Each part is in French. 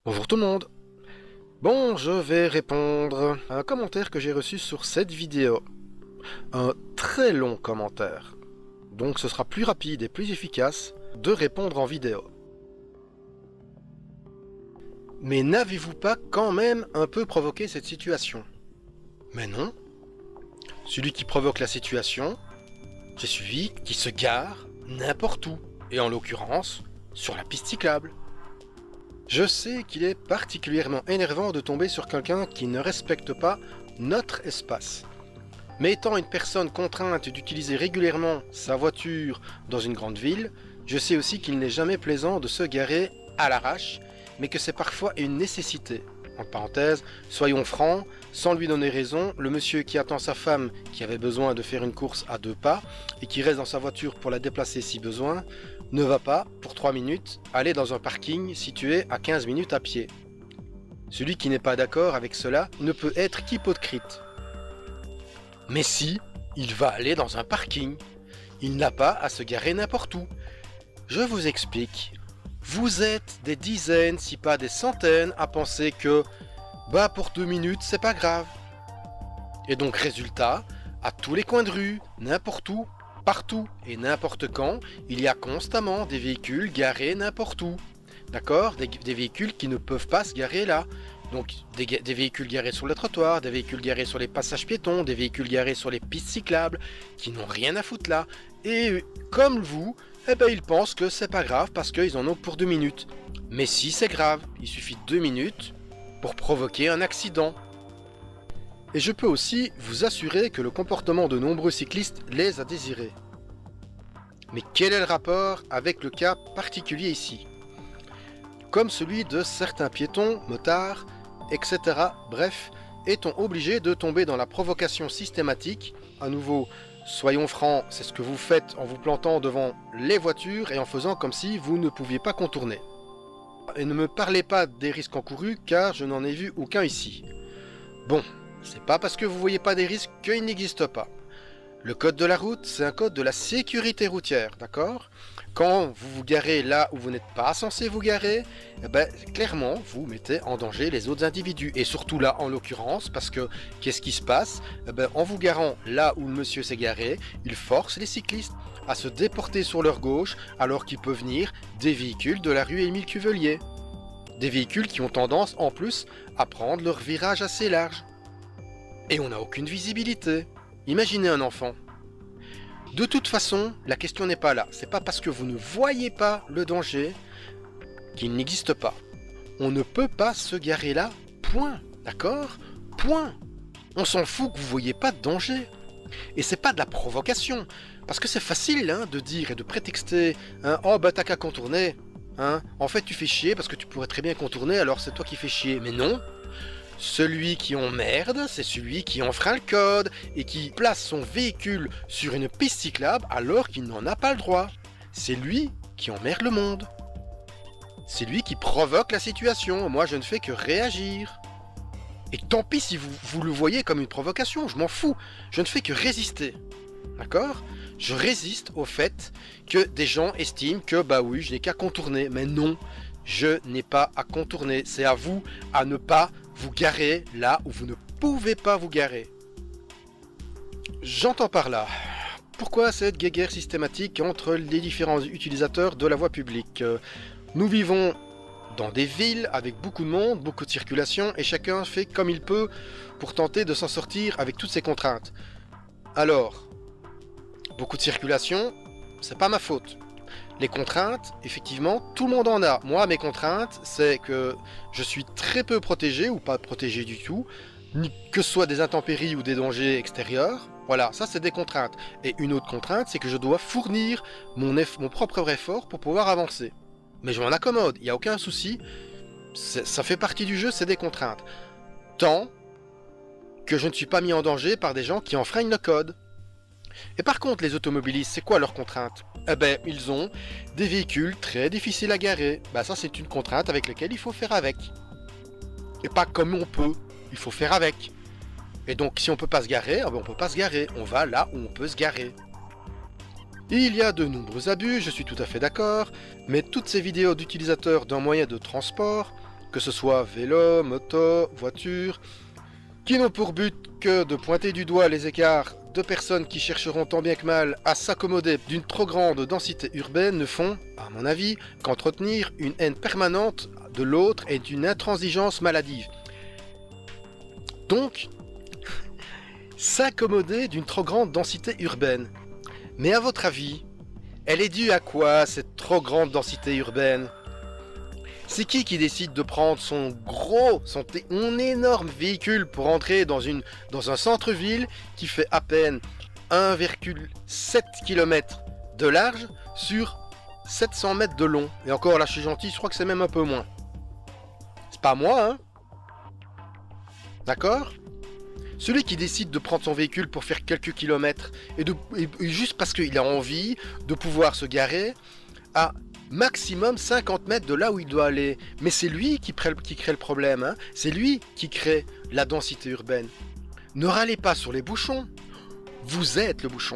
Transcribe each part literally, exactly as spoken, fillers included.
Bonjour tout le monde. Bon, je vais répondre à un commentaire que j'ai reçu sur cette vidéo. Un très long commentaire. Donc ce sera plus rapide et plus efficace de répondre en vidéo. Mais n'avez-vous pas quand même un peu provoqué cette situation? Mais non. Celui qui provoque la situation, c'est celui qui se gare n'importe où. Et en l'occurrence, sur la piste cyclable. Je sais qu'il est particulièrement énervant de tomber sur quelqu'un qui ne respecte pas notre espace. Mais étant une personne contrainte d'utiliser régulièrement sa voiture dans une grande ville, je sais aussi qu'il n'est jamais plaisant de se garer à l'arrache, mais que c'est parfois une nécessité. En parenthèse, soyons francs, sans lui donner raison, le monsieur qui attend sa femme qui avait besoin de faire une course à deux pas et qui reste dans sa voiture pour la déplacer si besoin, ne va pas, pour trois minutes, aller dans un parking situé à quinze minutes à pied. Celui qui n'est pas d'accord avec cela ne peut être qu'hypocrite. Mais si, il va aller dans un parking. Il n'a pas à se garer n'importe où. Je vous explique. Vous êtes des dizaines, si pas des centaines, à penser que, bah pour deux minutes, c'est pas grave. Et donc résultat, à tous les coins de rue, n'importe où, partout et n'importe quand, il y a constamment des véhicules garés n'importe où. D'accord? des, des véhicules qui ne peuvent pas se garer là. Donc des, des véhicules garés sur le trottoir, des véhicules garés sur les passages piétons, des véhicules garés sur les pistes cyclables, qui n'ont rien à foutre là. Et comme vous, eh ben ils pensent que c'est pas grave parce qu'ils en ont pour deux minutes. Mais si c'est grave, il suffit de deux minutes pour provoquer un accident. Et je peux aussi vous assurer que le comportement de nombreux cyclistes laisse à désirer. Mais quel est le rapport avec le cas particulier ici? Comme celui de certains piétons, motards, et cetera. Bref, est-on obligé de tomber dans la provocation systématique? À nouveau, soyons francs, c'est ce que vous faites en vous plantant devant les voitures et en faisant comme si vous ne pouviez pas contourner. Et ne me parlez pas des risques encourus, car je n'en ai vu aucun ici. Bon, c'est pas parce que vous voyez pas des risques qu'ils n'existent pas. Le code de la route, c'est un code de la sécurité routière, d'accord? Quand vous vous garez là où vous n'êtes pas censé vous garer, eh ben, clairement, vous mettez en danger les autres individus. Et surtout là, en l'occurrence, parce que qu'est-ce qui se passe? Eh ben, en vous garant là où le monsieur s'est garé, il force les cyclistes à se déporter sur leur gauche, alors qu'il peut venir des véhicules de la rue Émile Cuvelier. Des véhicules qui ont tendance, en plus, à prendre leur virage assez large. Et on n'a aucune visibilité. Imaginez un enfant. De toute façon, la question n'est pas là. C'est pas parce que vous ne voyez pas le danger qu'il n'existe pas. On ne peut pas se garer là, point. D'accord? Point. On s'en fout que vous voyez pas de danger. Et c'est pas de la provocation. Parce que c'est facile hein, de dire et de prétexter hein, oh bah t'as qu'à contourner. Hein. En fait tu fais chier parce que tu pourrais très bien contourner, alors c'est toi qui fais chier. Mais non. Celui qui emmerde, c'est celui qui enfreint le code et qui place son véhicule sur une piste cyclable alors qu'il n'en a pas le droit. C'est lui qui emmerde le monde. C'est lui qui provoque la situation. Moi, je ne fais que réagir. Et tant pis si vous, vous le voyez comme une provocation, je m'en fous. Je ne fais que résister. D'accord? Je résiste au fait que des gens estiment que, bah oui, je n'ai qu'à contourner. Mais non, je n'ai pas à contourner. C'est à vous à ne pas vous garer là où vous ne pouvez pas vous garer. J'entends par là. Pourquoi cette guéguerre systématique entre les différents utilisateurs de la voie publique? Nous vivons dans des villes avec beaucoup de monde, beaucoup de circulation, et chacun fait comme il peut pour tenter de s'en sortir avec toutes ces contraintes. Alors, beaucoup de circulation, c'est pas ma faute. Les contraintes, effectivement, tout le monde en a. Moi, mes contraintes, c'est que je suis très peu protégé ou pas protégé du tout, que ce soit des intempéries ou des dangers extérieurs. Voilà, ça c'est des contraintes. Et une autre contrainte, c'est que je dois fournir mon, mon propre effort pour pouvoir avancer. Mais je m'en accommode, il n'y a aucun souci. Ça fait partie du jeu, c'est des contraintes. Tant que je ne suis pas mis en danger par des gens qui enfreignent le code. Et par contre, les automobilistes, c'est quoi leurs contraintes? Eh ben, ils ont des véhicules très difficiles à garer. Ben, ça, c'est une contrainte avec laquelle il faut faire avec. Et pas comme on peut, il faut faire avec. Et donc, si on peut pas se garer, eh ben, on peut pas se garer. On va là où on peut se garer. Il y a de nombreux abus, je suis tout à fait d'accord, mais toutes ces vidéos d'utilisateurs d'un moyen de transport que ce soit vélo, moto, voiture, qui n'ont pour but que de pointer du doigt les écarts de personnes qui chercheront tant bien que mal à s'accommoder d'une trop grande densité urbaine, ne font, à mon avis, qu'entretenir une haine permanente de l'autre et d'une intransigeance maladive. Donc, s'accommoder d'une trop grande densité urbaine. Mais à votre avis, elle est due à quoi, cette trop grande densité urbaine? C'est qui qui décide de prendre son gros, son, son énorme véhicule pour entrer dans, une, dans un centre-ville qui fait à peine un virgule sept kilomètres de large sur sept cents mètres de long? Et encore, là je suis gentil, je crois que c'est même un peu moins. C'est pas moi, hein? D'accord? Celui qui décide de prendre son véhicule pour faire quelques kilomètres, et, de, et, et juste parce qu'il a envie de pouvoir se garer à maximum cinquante mètres de là où il doit aller. Mais c'est lui qui, pré, qui crée le problème, hein? C'est lui qui crée la densité urbaine. Ne râlez pas sur les bouchons, vous êtes le bouchon.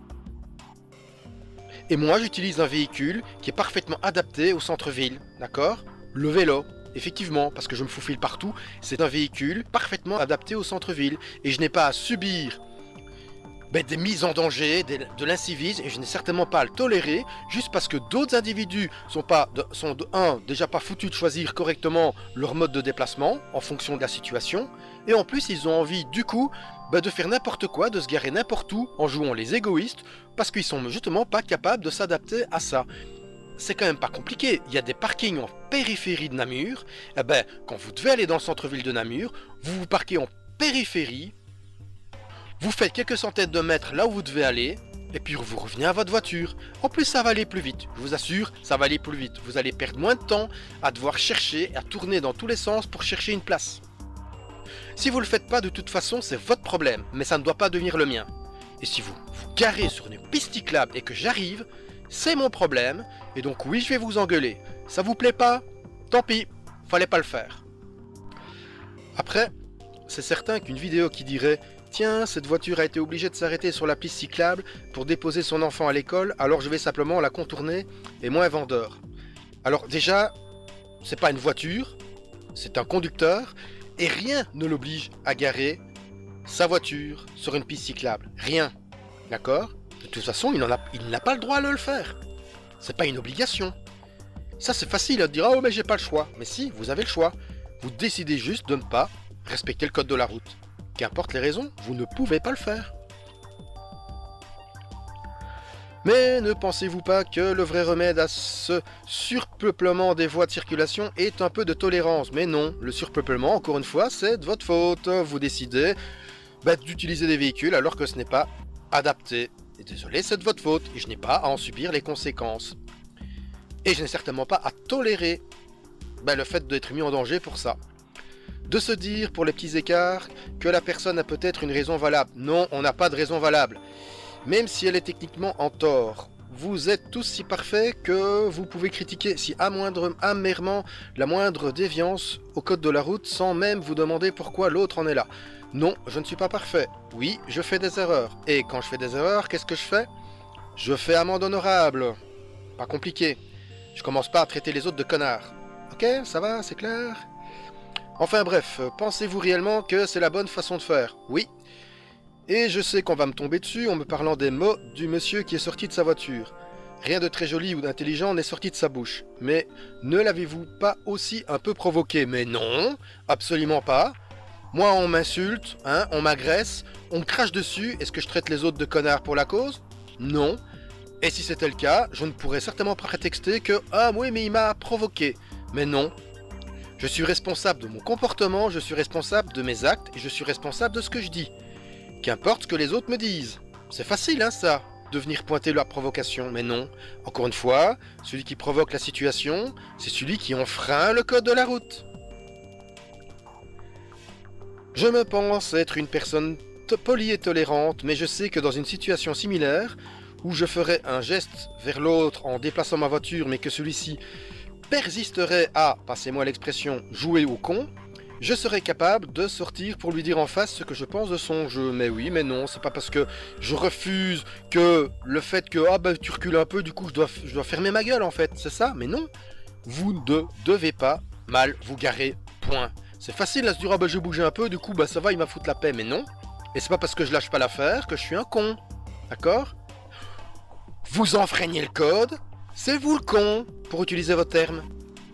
Et moi j'utilise un véhicule qui est parfaitement adapté au centre-ville, d'accord? Le vélo. Effectivement, parce que je me faufile partout, c'est un véhicule parfaitement adapté au centre-ville. Et je n'ai pas à subir ben, des mises en danger, des, de l'incivisme, et je n'ai certainement pas à le tolérer, juste parce que d'autres individus sont, pas de, sont de un, déjà pas foutus de choisir correctement leur mode de déplacement, en fonction de la situation, et en plus ils ont envie, du coup, ben, de faire n'importe quoi, de se garer n'importe où, en jouant les égoïstes, parce qu'ils sont justement pas capables de s'adapter à ça. C'est quand même pas compliqué, il y a des parkings en périphérie de Namur, et ben, quand vous devez aller dans le centre-ville de Namur, vous vous parquez en périphérie, vous faites quelques centaines de mètres là où vous devez aller, et puis vous revenez à votre voiture. En plus ça va aller plus vite, je vous assure, ça va aller plus vite. Vous allez perdre moins de temps à devoir chercher, à tourner dans tous les sens pour chercher une place. Si vous le faites pas, de toute façon, c'est votre problème, mais ça ne doit pas devenir le mien. Et si vous vous garez sur une piste cyclable et que j'arrive, c'est mon problème, et donc oui, je vais vous engueuler. Ça vous plaît pas? Tant pis, fallait pas le faire. Après, c'est certain qu'une vidéo qui dirait « Tiens, cette voiture a été obligée de s'arrêter sur la piste cyclable pour déposer son enfant à l'école, alors je vais simplement la contourner » est moins vendeur. Alors déjà, c'est pas une voiture, c'est un conducteur, et rien ne l'oblige à garer sa voiture sur une piste cyclable. Rien. D'accord? De toute façon, il n'a il n'a pas le droit de le faire. C'est pas une obligation. Ça, c'est facile de dire « Oh, mais j'ai pas le choix ». Mais si, vous avez le choix. Vous décidez juste de ne pas respecter le code de la route. Qu'importe les raisons, vous ne pouvez pas le faire. Mais ne pensez-vous pas que le vrai remède à ce surpeuplement des voies de circulation est un peu de tolérance? Mais non, le surpeuplement, encore une fois, c'est de votre faute. Vous décidez bah, d'utiliser des véhicules alors que ce n'est pas adapté. Et désolé, c'est de votre faute, et je n'ai pas à en subir les conséquences. Et je n'ai certainement pas à tolérer bah, le fait d'être mis en danger pour ça. De se dire, pour les petits écarts, que la personne a peut-être une raison valable. Non, on n'a pas de raison valable. Même si elle est techniquement en tort. Vous êtes tous si parfaits que vous pouvez critiquer si amoindre, amèrement la moindre déviance au code de la route sans même vous demander pourquoi l'autre en est là. Non, je ne suis pas parfait. Oui, je fais des erreurs. Et quand je fais des erreurs, qu'est-ce que je fais? Je fais amende honorable. Pas compliqué. Je commence pas à traiter les autres de connards. Ok, ça va, c'est clair? Enfin bref, pensez-vous réellement que c'est la bonne façon de faire? Oui. Et je sais qu'on va me tomber dessus en me parlant des mots du monsieur qui est sorti de sa voiture. Rien de très joli ou d'intelligent n'est sorti de sa bouche. Mais ne l'avez-vous pas aussi un peu provoqué? Mais non, absolument pas. Moi, on m'insulte, hein, on m'agresse, on me crache dessus. Est-ce que je traite les autres de connards pour la cause? Non. Et si c'était le cas, je ne pourrais certainement pas prétexter que « Ah oui, mais il m'a provoqué ». Mais non. Je suis responsable de mon comportement, je suis responsable de mes actes et je suis responsable de ce que je dis. Qu'importe ce que les autres me disent. C'est facile, hein, ça, de venir pointer la provocation. Mais non. Encore une fois, celui qui provoque la situation, c'est celui qui enfreint le code de la route. Je me pense être une personne polie et tolérante, mais je sais que dans une situation similaire, où je ferais un geste vers l'autre en déplaçant ma voiture, mais que celui-ci persisterait à, passez-moi l'expression, jouer au con, je serais capable de sortir pour lui dire en face ce que je pense de son jeu. Mais oui, mais non, c'est pas parce que je refuse que le fait que, ah bah tu recules un peu, du coup je dois, je dois fermer ma gueule en fait, c'est ça? Mais non, vous ne devez pas mal vous garer, point. C'est facile à se dire, ah bah j'ai bougé un peu, du coup bah ça va, il m'a foutu la paix, mais non. Et c'est pas parce que je lâche pas l'affaire que je suis un con. D'accord? Vous enfreignez le code, c'est vous le con, pour utiliser vos termes.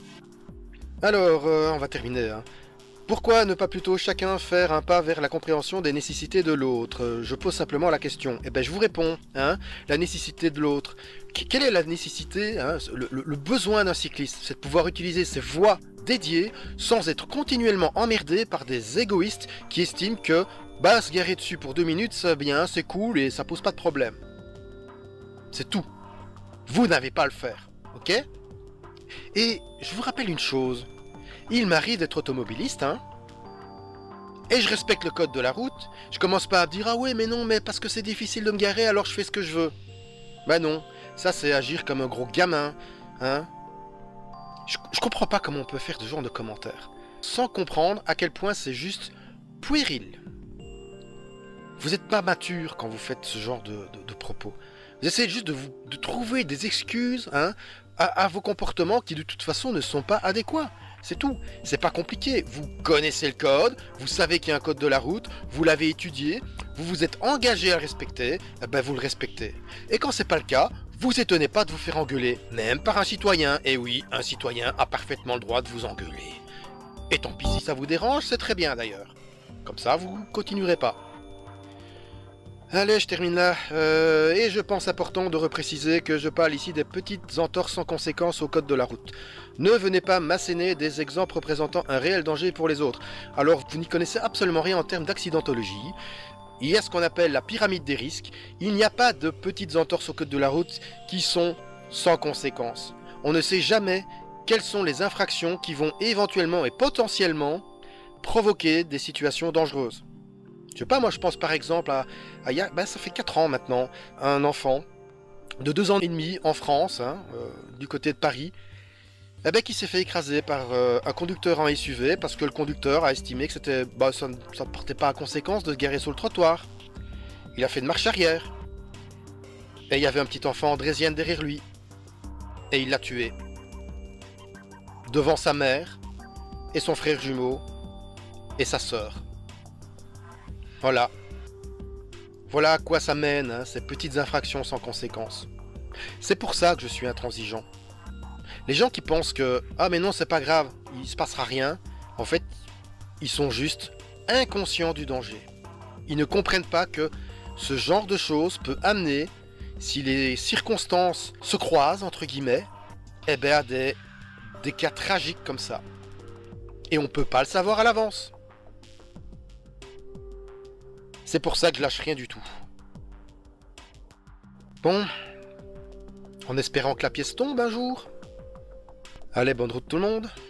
Alors, euh, on va terminer. Hein. Pourquoi ne pas plutôt chacun faire un pas vers la compréhension des nécessités de l'autre? Je pose simplement la question. Eh ben, je vous réponds. Hein, la nécessité de l'autre. Quelle est la nécessité, hein, le, le, le besoin d'un cycliste? C'est de pouvoir utiliser ses voies dédiées sans être continuellement emmerdé par des égoïstes qui estiment que bah, se garer dessus pour deux minutes, c'est bien, c'est cool et ça pose pas de problème. C'est tout. Vous n'avez pas à le faire. Ok? Et je vous rappelle une chose. Il m'arrive d'être automobiliste, hein. Et je respecte le code de la route. Je commence pas à me dire, ah ouais, mais non, mais parce que c'est difficile de me garer, alors je fais ce que je veux. Bah non, ça c'est agir comme un gros gamin, hein. Je, je comprends pas comment on peut faire ce genre de commentaires, sans comprendre à quel point c'est juste puéril. Vous n'êtes pas mature quand vous faites ce genre de, de, de propos. Vous essayez juste de, vous, de trouver des excuses, hein, à, à vos comportements qui de toute façon ne sont pas adéquats. C'est tout. C'est pas compliqué. Vous connaissez le code, vous savez qu'il y a un code de la route, vous l'avez étudié, vous vous êtes engagé à le respecter, eh ben vous le respectez. Et quand c'est pas le cas, vous étonnez pas de vous faire engueuler, même par un citoyen. Et oui, un citoyen a parfaitement le droit de vous engueuler. Et tant pis si ça vous dérange, c'est très bien d'ailleurs. Comme ça, vous continuerez pas. Allez, je termine là. Euh, et je pense important de repréciser que je parle ici des petites entorses sans conséquence au code de la route. Ne venez pas m'asséner des exemples représentant un réel danger pour les autres. Alors, vous n'y connaissez absolument rien en termes d'accidentologie. Il y a ce qu'on appelle la pyramide des risques. Il n'y a pas de petites entorses au code de la route qui sont sans conséquence. On ne sait jamais quelles sont les infractions qui vont éventuellement et potentiellement provoquer des situations dangereuses. Je sais pas, moi je pense par exemple à, à y a, ben, ça fait quatre ans maintenant, un enfant de deux ans et demi en France, hein, euh, du côté de Paris, eh ben, qui s'est fait écraser par euh, un conducteur en S U V parce que le conducteur a estimé que c'était, bah, ça, ça ne portait pas à conséquence de se garer sur le trottoir. Il a fait une marche arrière. Et il y avait un petit enfant andrésienne derrière lui. Et il l'a tué. Devant sa mère et son frère jumeau et sa sœur. Voilà. Voilà à quoi ça mène, hein, ces petites infractions sans conséquence. C'est pour ça que je suis intransigeant. Les gens qui pensent que « Ah mais non, c'est pas grave, il se passera rien », en fait, ils sont juste inconscients du danger. Ils ne comprennent pas que ce genre de choses peut amener, si les circonstances se croisent, entre guillemets, eh ben à des, des cas tragiques comme ça. Et on peut pas le savoir à l'avance. C'est pour ça que je lâche rien du tout. Bon, en espérant que la pièce tombe un jour. Allez, bonne route tout le monde.